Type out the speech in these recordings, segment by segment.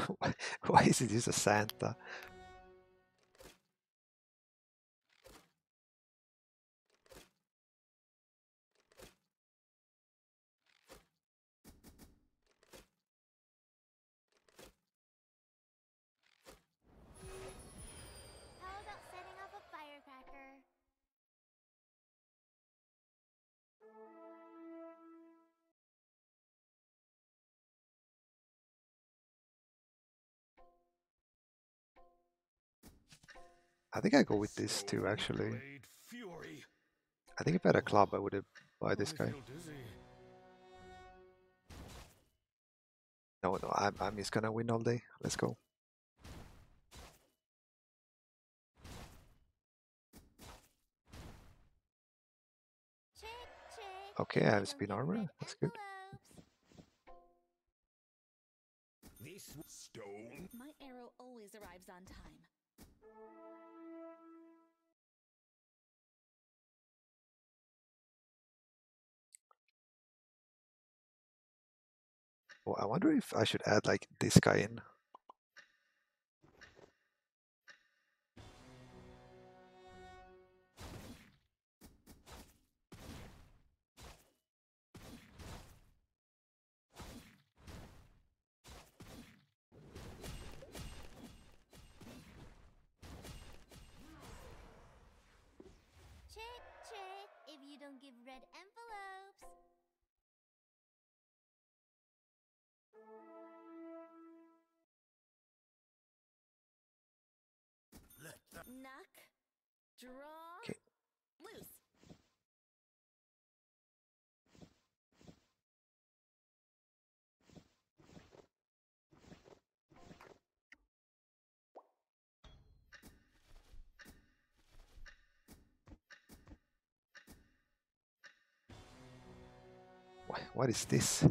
Why is it just a Santa? How about setting off a firecracker? I think I go with this too, actually. I think if I had a club, I would have buy this guy. No, I'm just gonna win all day. Let's go. Chick, chick. Okay, I if have you spin don't give armor. red That's good. envelopes. This stone. My arrow always arrives on time. Oh, I wonder if I should add like this guy in. Chick, chick. If you don't give red envelopes. Knock, draw, Okay. loose. What is this?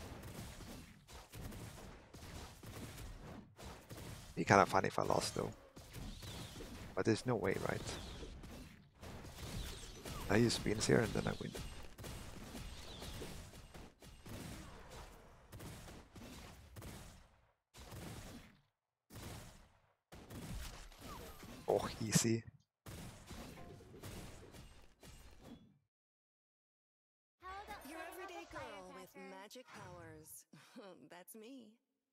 Be kind of funny if I lost though. But there's no way, right? I use spins here and then I win. Oh, easy. How about Your setting off everyday a girl with firecracker? magic powers. That's me.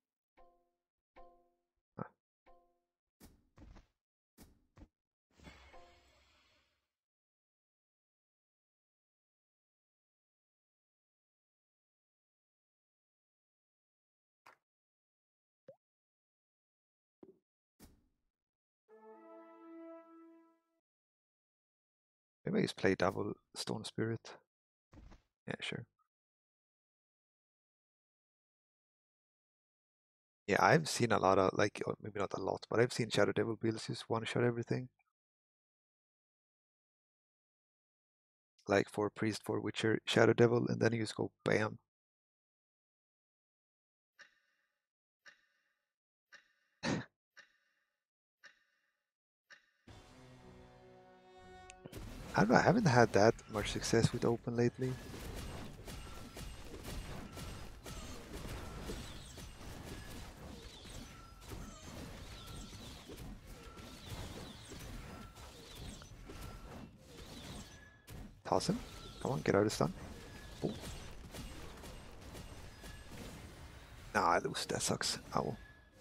Maybe I just play double Stone Spirit. Yeah, sure. Yeah, I've seen a lot of, like, or maybe not a lot, but I've seen Shadow Devil builds just one-shot everything. Like for Priest, for Witcher, Shadow Devil, and then you just go BAM. I don't know, I haven't had that much success with Open lately. Toss him. Come on, get out of stun. Oh. Nah, I lose. That sucks. Ow.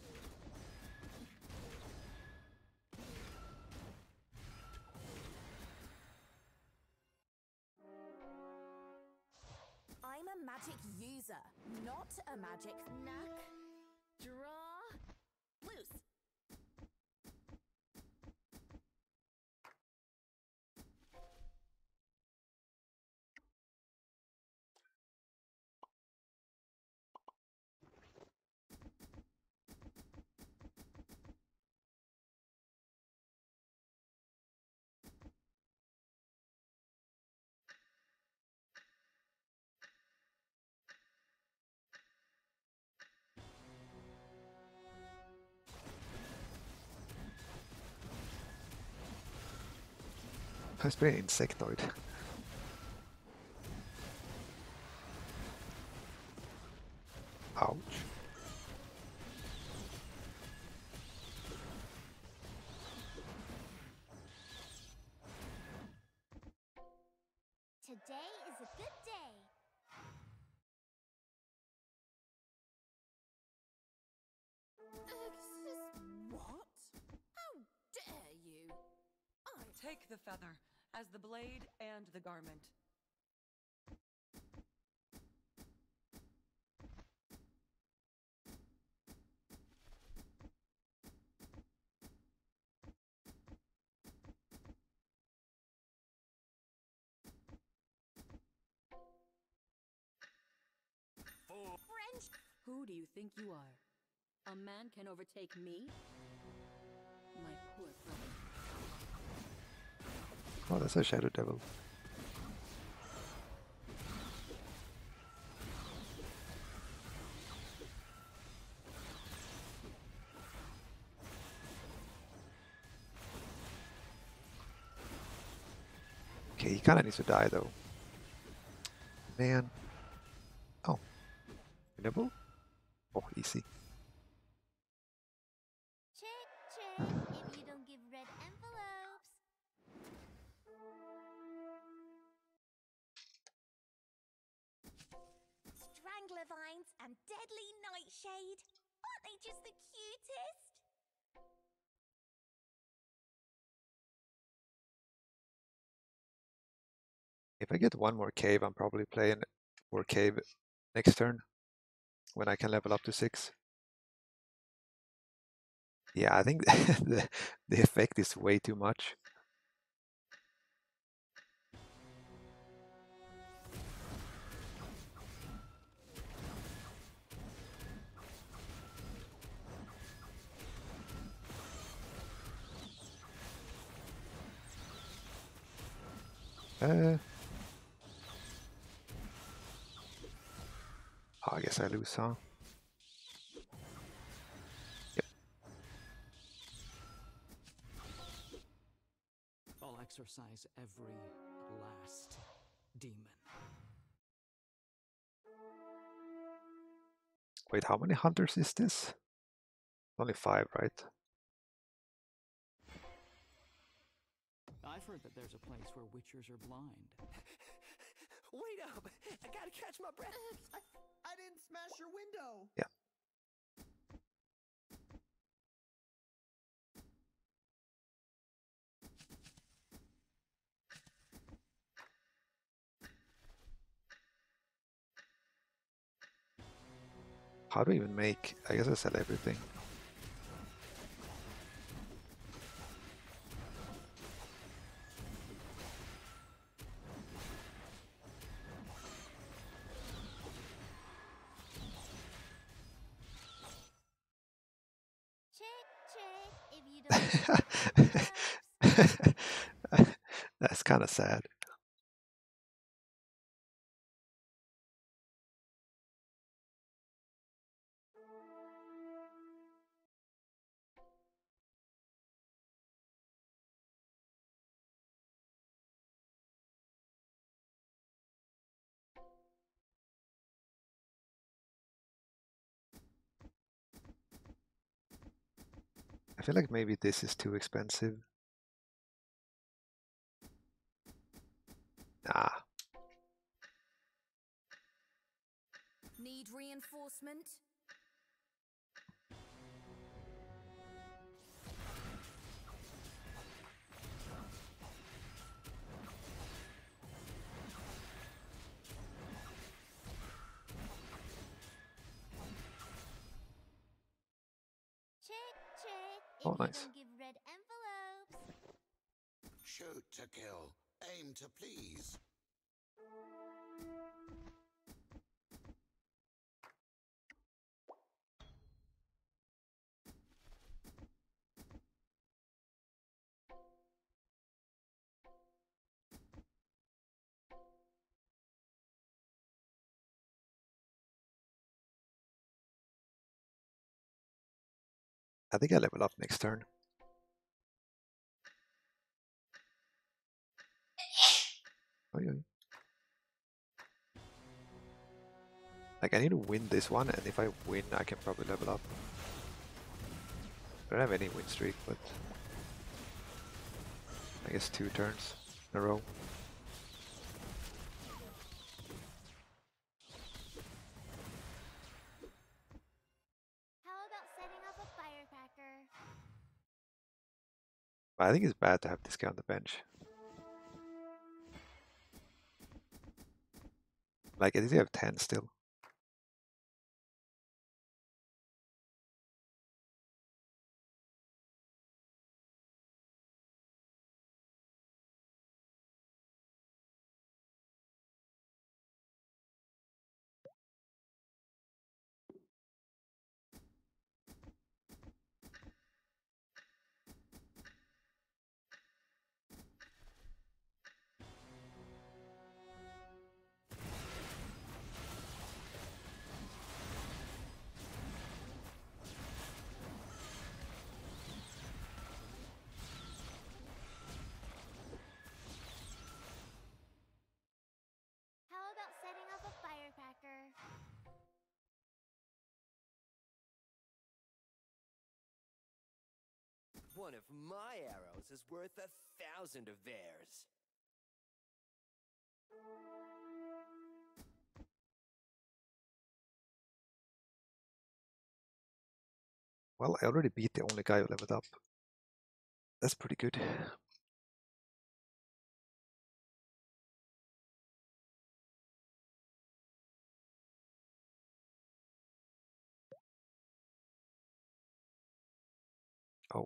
I'm a magic user, not a magic knock, draw, loose. I was playing Insectoid. Ouch. What? How dare you? Take the feather as the blade and the garment. French. Who do you think you are? A man can overtake me? My poor brother. Oh, that's a Shadow Devil. Okay, he kind of needs to die though. Man. Oh. Winnable? Oh, easy. Check, if you don't give red envelopes. Strangler vines and deadly nightshade. Aren't they just the cutest? If I get one more cave, I'm probably playing more cave next turn when I can level up to 6. Yeah, I think the effect is way too much. Oh, I guess I lose, huh? Yep. I'll exorcise every last demon. Wait, how many hunters is this? Only 5, right? I've heard that there's a place where witchers are blind. Wait up! I gotta catch my breath. I didn't smash your window. Yeah. How do I even make? I guess I sell everything. Check, if you don't give red envelopes. That's kind of sad. I feel like maybe this is too expensive. Nah. Need reinforcement? Check, Oh, if you nice. don't give red envelopes. Shoot to kill, aim to please. I think I level up next turn. Oh, yeah. Like, I need to win this one, and if I win, I can probably level up. I don't have any win streak, but I guess 2 turns in a row. How about setting up a But I think it's bad to have this guy on the bench. Like, at least you have 10 still. How about setting off a firecracker? One of my arrows is worth 1,000 of theirs. Well, I already beat the only guy who leveled up. That's pretty good. Oh.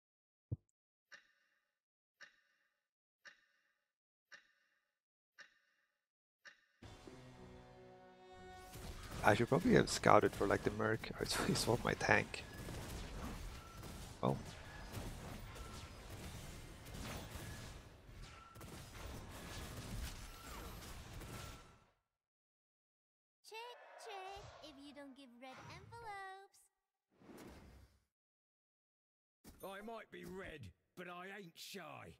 I should probably have scouted for like the Merc. He swapped my tank. Oh. Chick, chick, if you don't give red envelopes. I might be red, but I ain't shy.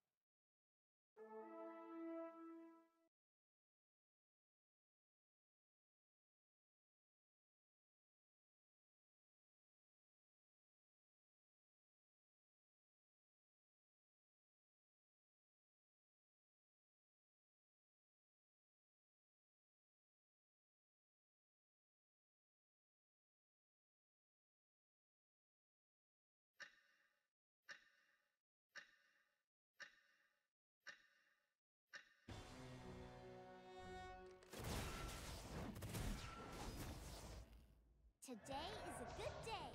Today is a good day.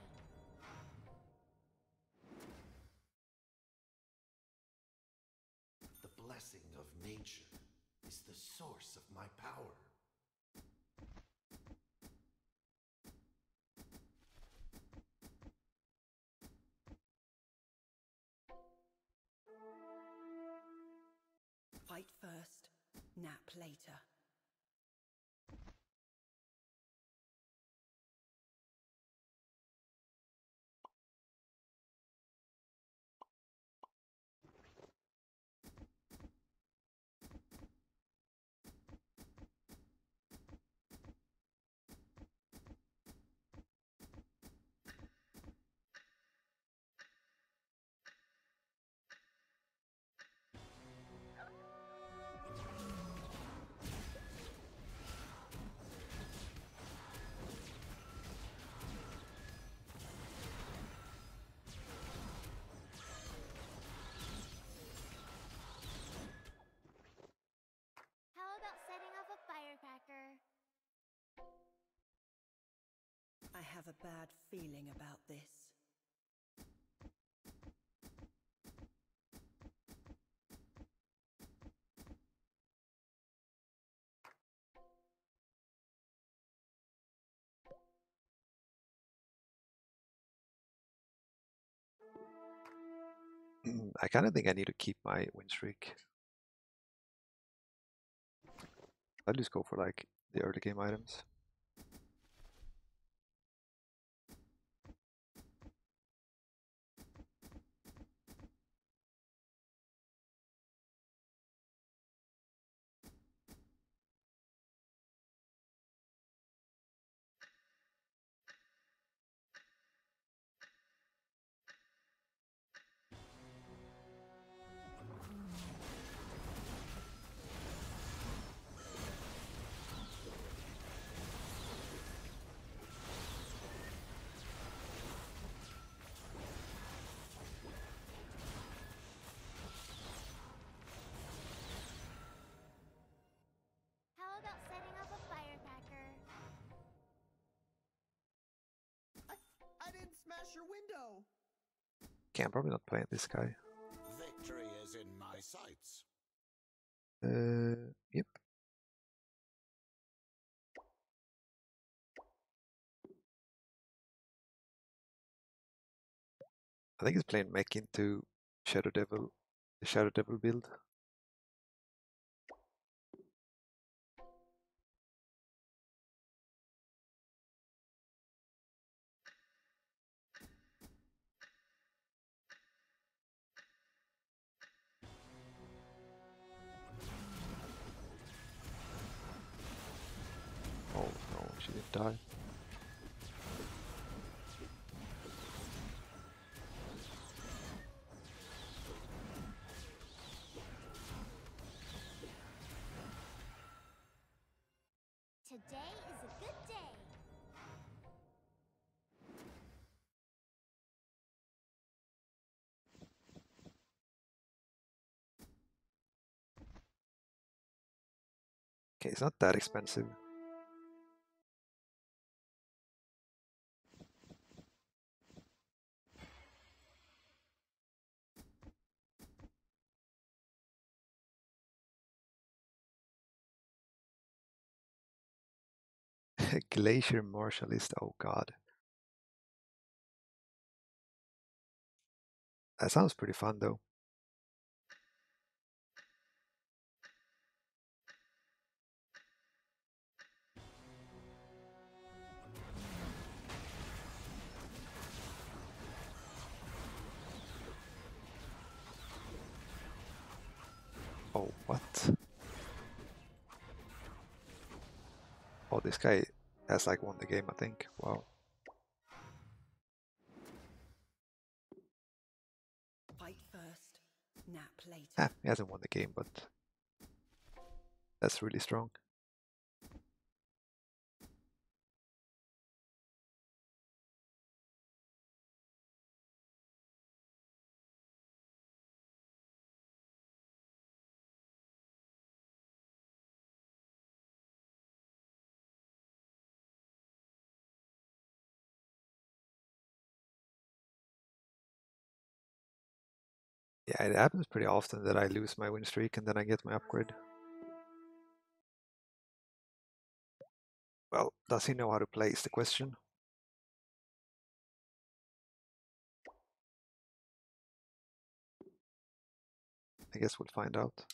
The blessing of nature is the source of my power. Fight first, nap later. How about setting off a firecracker? I have a bad feeling about this. I kind of think I need to keep my win streak. I'll just go for like the early game items. smash your window! Okay, I'm probably not playing this guy. Victory is in my sights. Yep. I think he's playing mech into Shadow Devil, the Shadow Devil build. Oh no, she didn't die. Today is a good day. Okay, it's not that expensive. Glacier Martialist, oh god. That sounds pretty fun though. Oh, what? Oh, this guy has like won the game, I think. Wow. Fight first, nap later. Ah, he hasn't won the game, but that's really strong. Yeah, it happens pretty often that I lose my win streak and then I get my upgrade. Well, does he know how to play is the question. I guess we'll find out.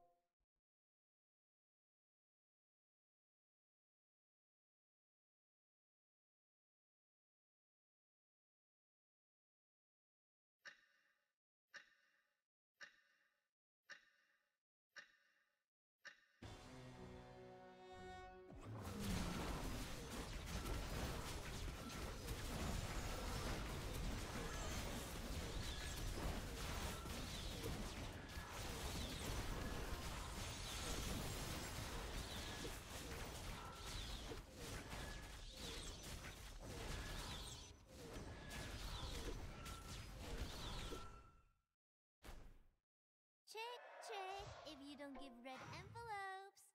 Check, check if you don't give red envelopes.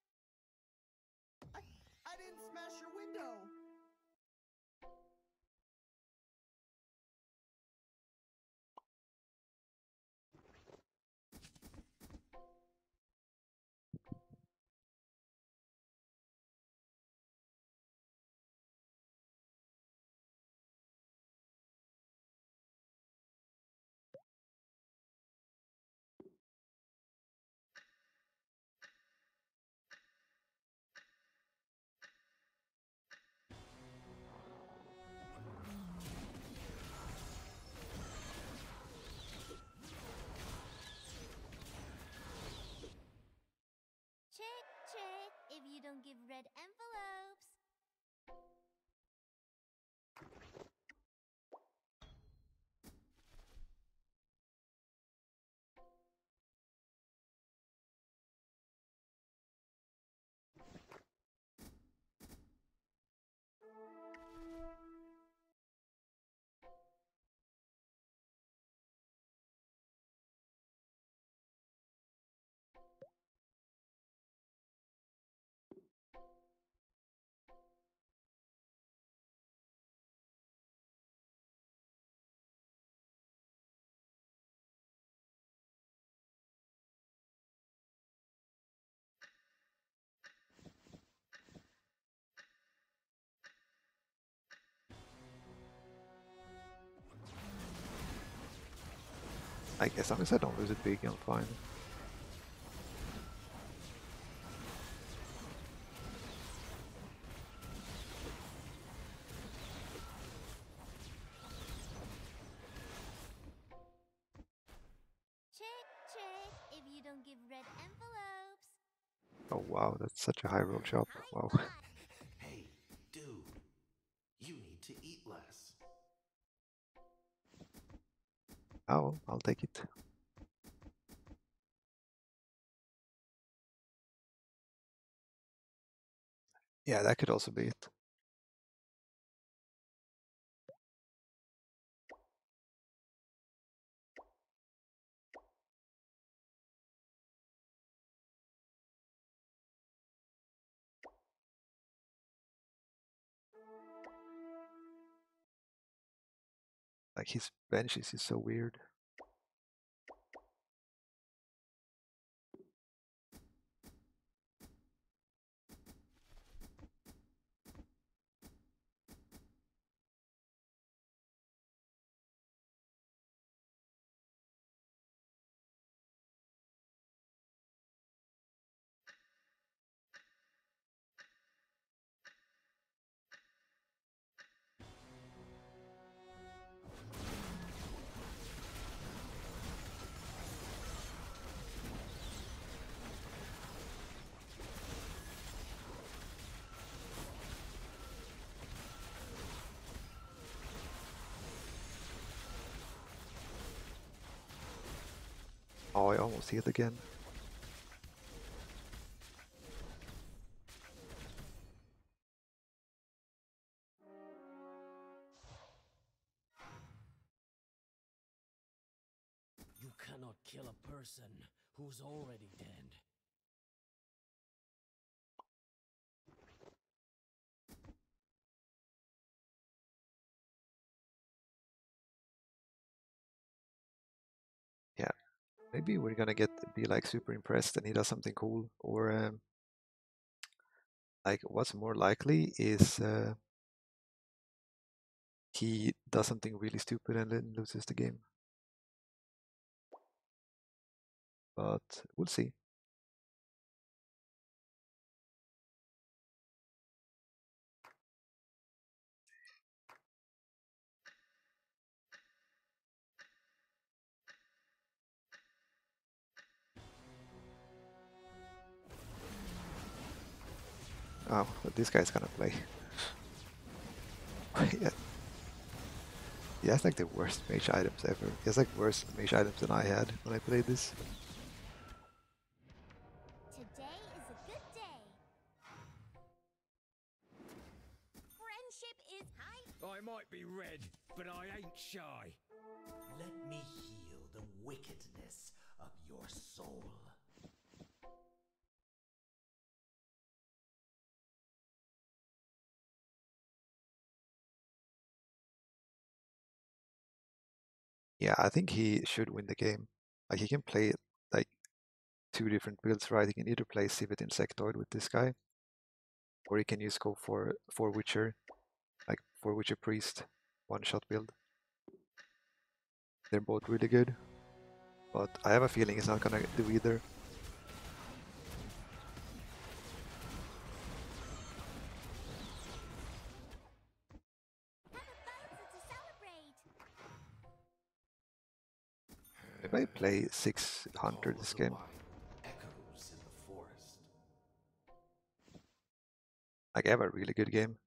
I didn't smash your window! Check, check if you don't give red envelopes. I guess as long as I don't lose it big, I'm fine. Check, check if you don't give red envelopes. Oh wow, that's such a high roll chop. Wow. Hey, dude, you need to eat less. Oh, I'll take it. Yeah, that could also be it. Like his benches is so weird. Oh, I almost hit again. You cannot kill a person who's already dead. Yeah, maybe we're gonna be like super impressed and he does something cool, or like what's more likely is he does something really stupid and then loses the game. But we'll see. Oh, but this guy's gonna play. Yeah. He has like the worst mage items ever. He has like worse mage items than I had when I played this. Today is a good day. Friendship is high. I might be red, but I ain't shy. Let me heal the wickedness of your soul. Yeah, I think he should win the game. Like he can play like two different builds, right? He can either play Civet Insectoid with this guy, or he can go for Witcher, like for Witcher Priest, one-shot build. They're both really good, but I have a feeling he's not gonna do either. Have a bouncer to celebrate. If I play 600 this game, Echoes in the forest. like I have a really good game.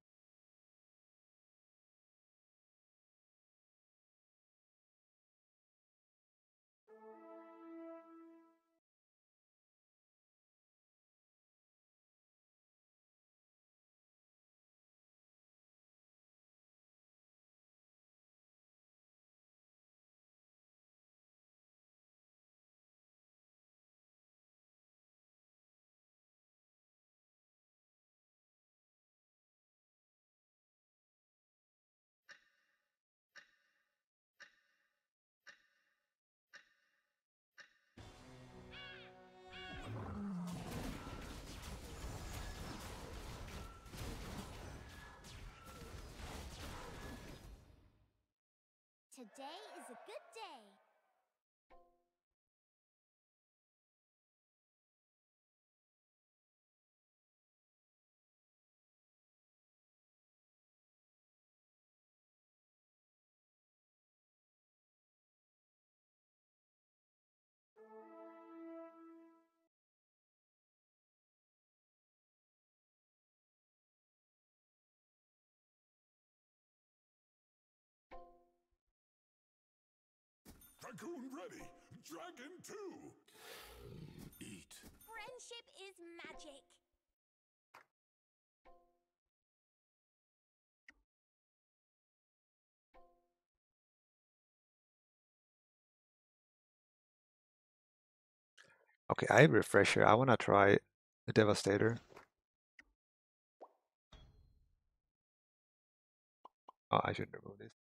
Today is a good day. Tycoon ready. Dragon 2. Eat. Friendship is magic. Okay, I have Refresher. I want to try the Devastator. Oh, I shouldn't remove this.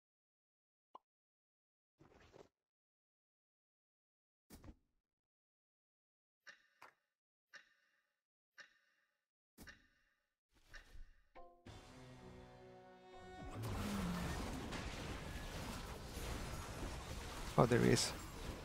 Oh, there he is.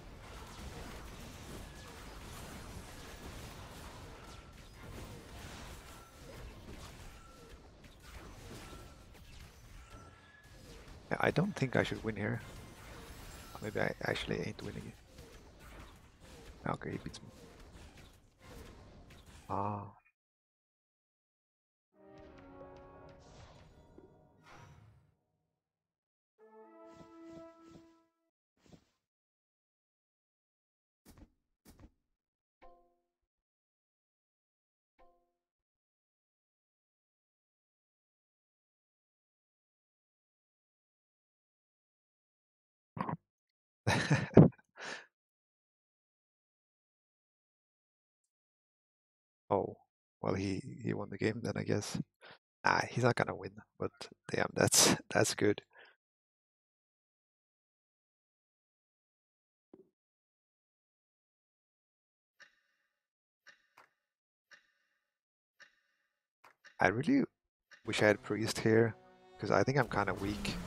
Yeah, I don't think I should win here. Maybe I actually ain't winning it. Okay, he beats me. Ah. Oh, well, he won the game then, I guess. Ah, he's not gonna win, but damn, that's good. I really wish I had Priest here, because I think I'm kind of weak.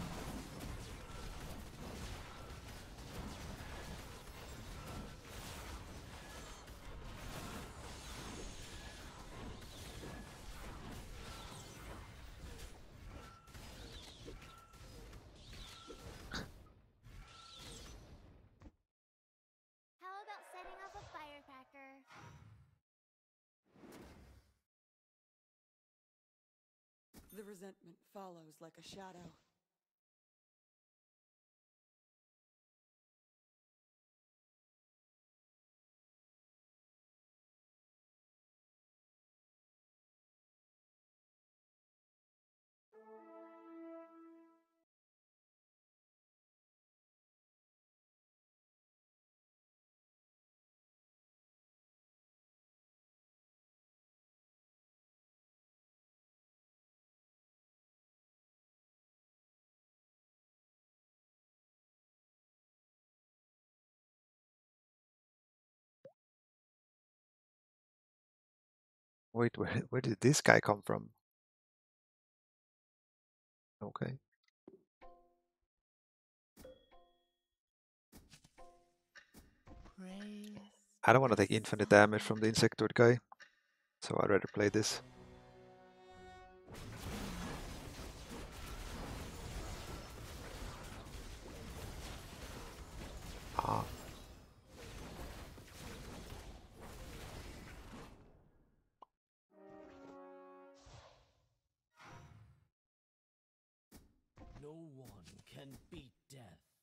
How about setting off a firecracker? The resentment follows like a shadow. Wait, where did this guy come from? Okay. I don't want to take infinite damage from the Insectoid guy, so I'd rather play this. Ah. No one can beat death.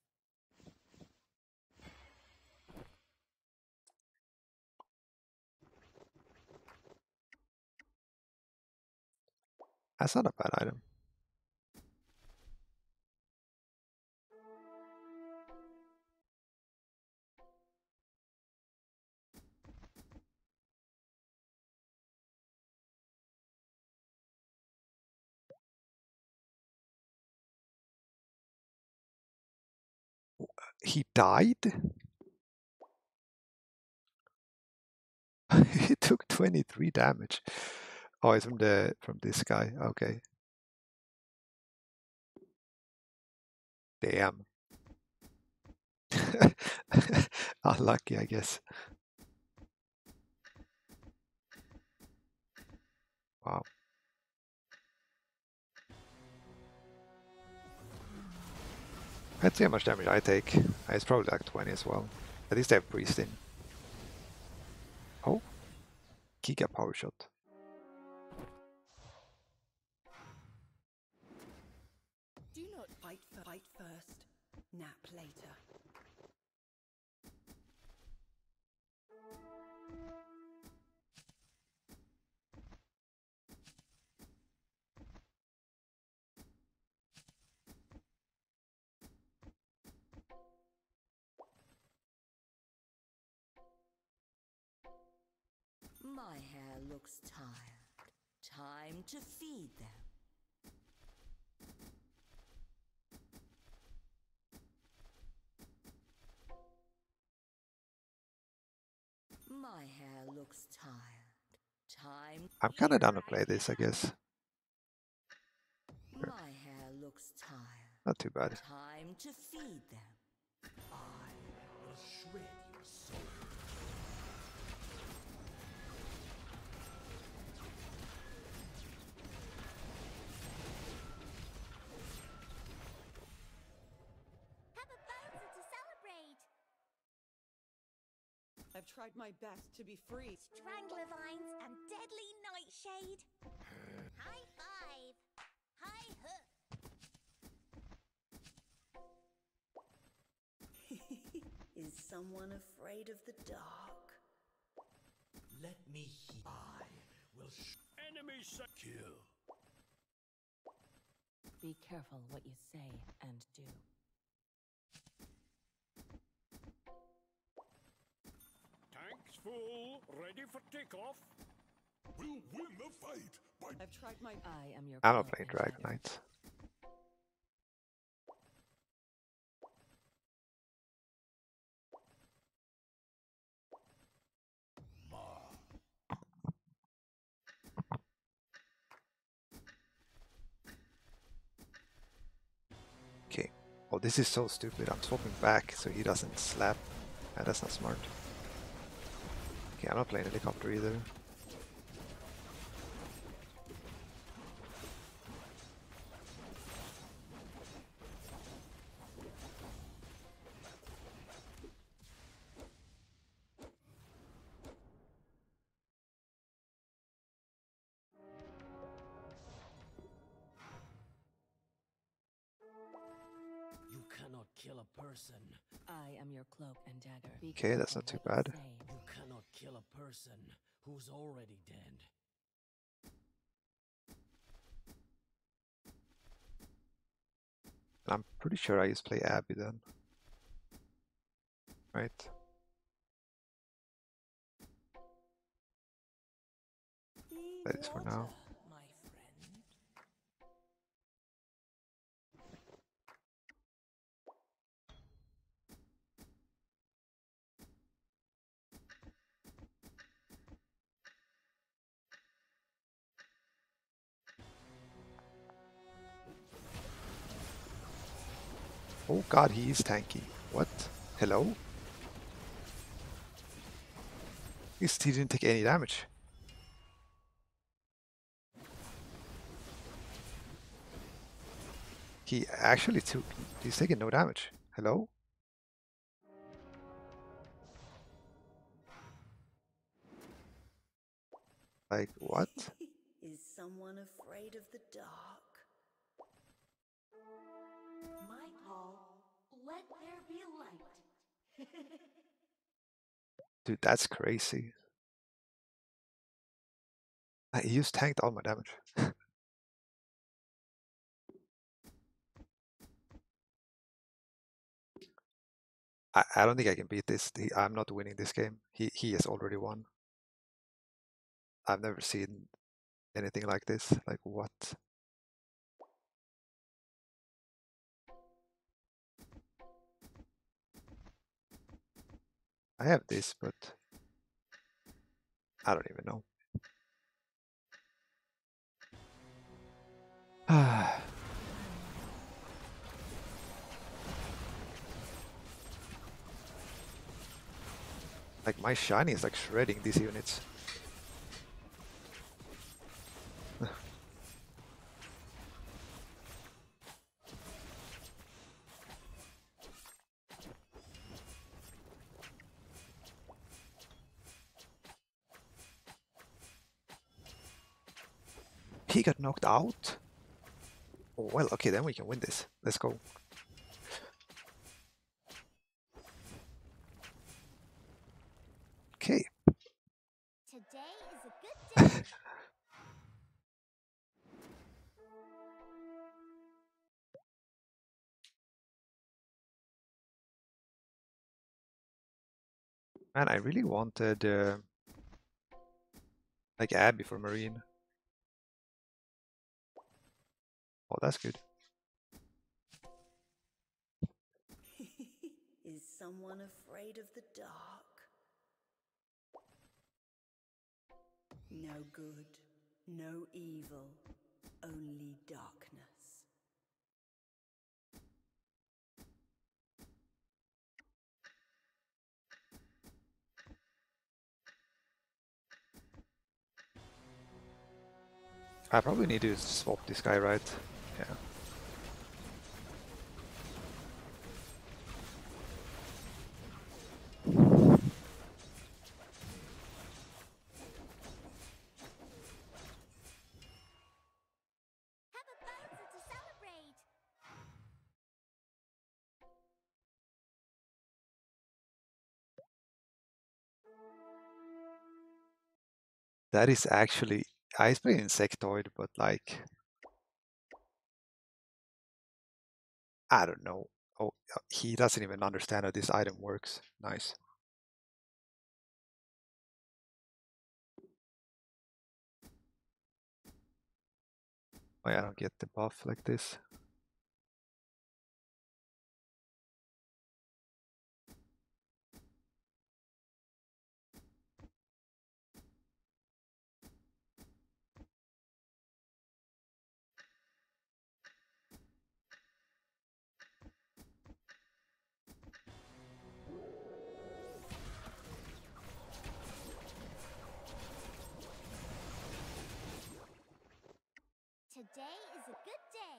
That's not a bad item. He died? He took 23 damage. Oh, it's from this guy. Okay. Damn. Unlucky, I guess. Wow. Let's see how much damage I take. It's probably like 20 as well. At least I have Priest in. Oh. Giga Power Shot. Do not fight first, nap later. My hair looks tired. Time to feed them. My hair looks tired. Time. I'm kind of down to play this, I guess. My hair looks tired. Not too bad. Time to feed them. I will shred your soul. Have a bouncer to celebrate. I've tried my best to be free. Strangler vines and deadly nightshade. High five. High hook. Is someone afraid of the dark? Let me heal. I will Enemy kill. Be careful what you say and do. Tanks full, ready for takeoff. We'll win the fight by... I've tried my... I am your I'm not cloak playing and Dragon dagger. Knight. Okay. Oh, this is so stupid. I'm swapping back so he doesn't slap. That's not smart. Okay, I'm not playing helicopter either. You cannot kill a person. I am your cloak and dagger. Be Okay, that's careful not too what you bad. say. You cannot kill a person who's already dead. And I'm pretty sure I just play Abby then. Right? That is for now. My friend. Oh god, he is tanky. What? Hello? He didn't take any damage. He actually took... He's taking no damage. Hello? Like, what? Is someone afraid of the dark? My call. Let there be light. Dude, that's crazy. He just tanked all my damage. I don't think I can beat this. I'm not winning this game. He has already won. I've never seen anything like this. Like, what? I have this, but I don't even know. Like, my shiny is like shredding these units. He got knocked out? Oh, well, okay, then we can win this. Let's go. Okay. Today is a good day. Man, I really wanted Like Abby for Marine. Oh, that's good. Is someone afraid of the dark? No good, no evil, only darkness. I probably need to swap this guy, right? Yeah. Have a Bowser to celebrate. That is actually, I play Insectoid, but like, I don't know. Oh, he doesn't even understand how this item works. Nice. Why I don't get the buff like this? Today is a good day.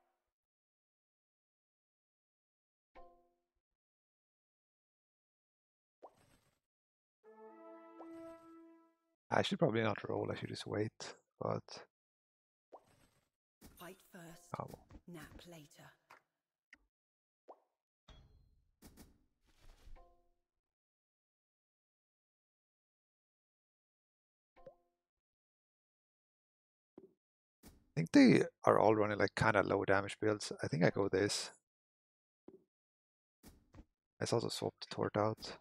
I should probably not roll, I should just wait, but... Fight first, oh well. nap later. I think they are all running like kind of low damage builds. I think I go this. Let's also swap the Tort out.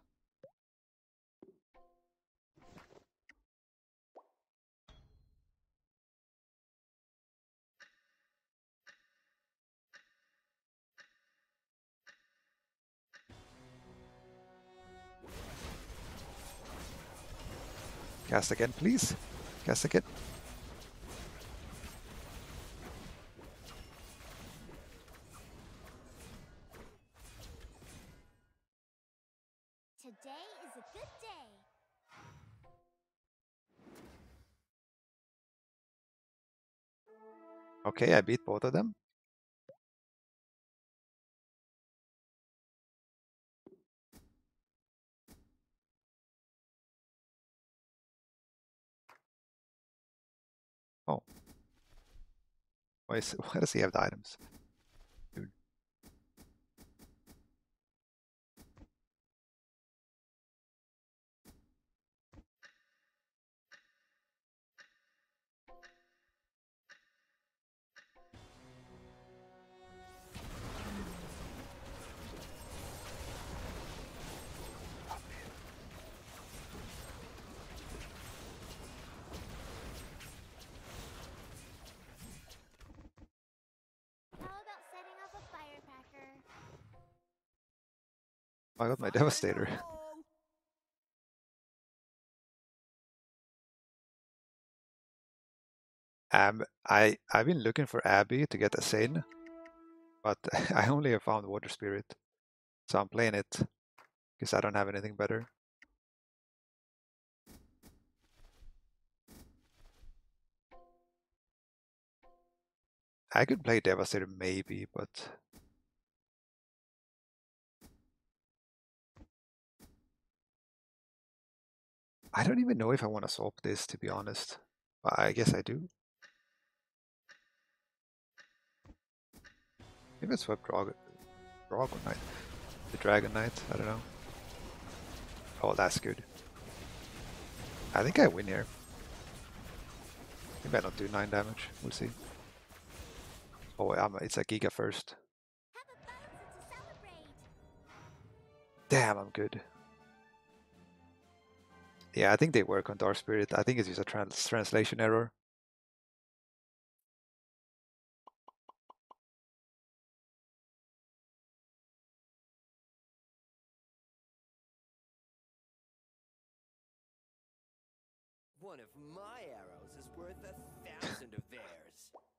Cast again, please. Cast again. Today is a good day. Okay, I beat both of them. Oh. Why does he have the items? Dude. How about setting off a firecracker? I got my Devastator. I've been looking for Abby to get Asane, but I only have found Water Spirit, so I'm playing it because I don't have anything better. I could play Devastator maybe, but I don't even know if I want to swap this, to be honest. But I guess I do. Maybe I swap Dragon Knight. The Dragon Knight, I don't know. Oh, that's good. I think I win here. Maybe I don't do 9 damage. We'll see. Oh, it's a Giga first. Have a Bowser to celebrate. Damn, I'm good. Yeah, I think they work on Dark Spirit. I think it's just a translation error. One of my arrows is worth 1,000 of theirs.